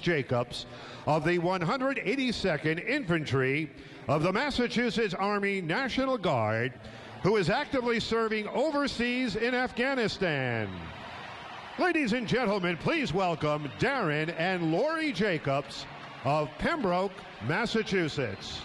Jacobs of the 182nd Infantry of the Massachusetts Army National Guard, who is actively serving overseas in Afghanistan. Ladies and gentlemen, please welcome Darren and Lori Jacobs of Pembroke, Massachusetts.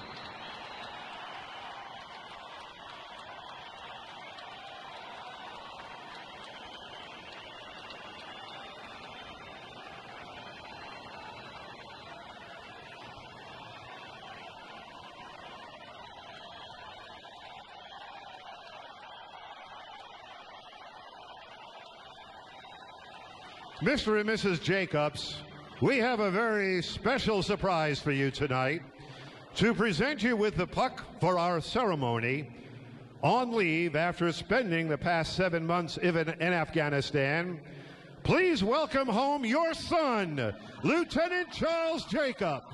Mr. and Mrs. Jacobs, we have a very special surprise for you tonight. To present you with the puck for our ceremony, on leave after spending the past 7 months in Afghanistan, please welcome home your son, Lieutenant Charles Jacobs.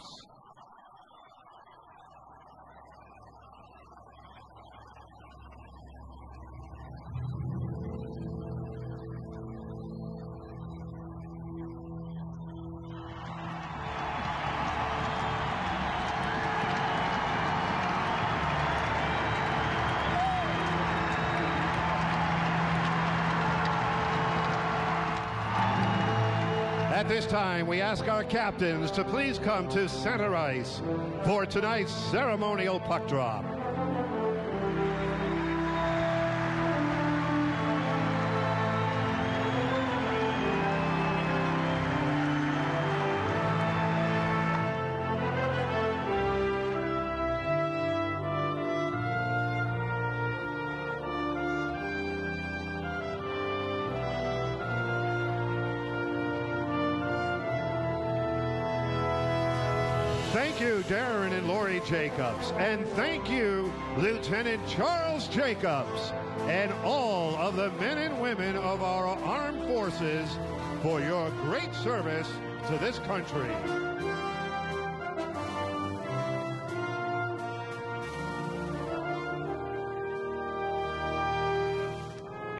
At this time, we ask our captains to please come to center ice for tonight's ceremonial puck drop. Thank you, Darren and Lori Jacobs, and thank you, Lieutenant Charles Jacobs, and all of the men and women of our armed forces for your great service to this country.